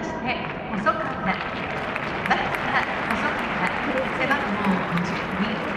まして細川、バッター細川、背番号52。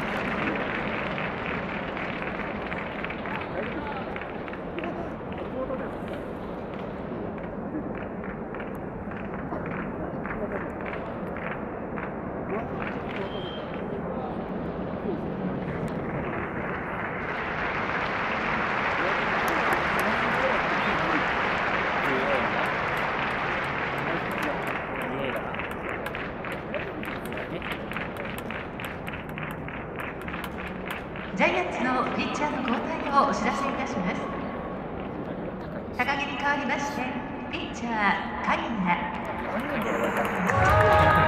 ジャイアンツのピッチャーの交代をお知らせいたします。高木に代わりましてピッチャー鍵谷。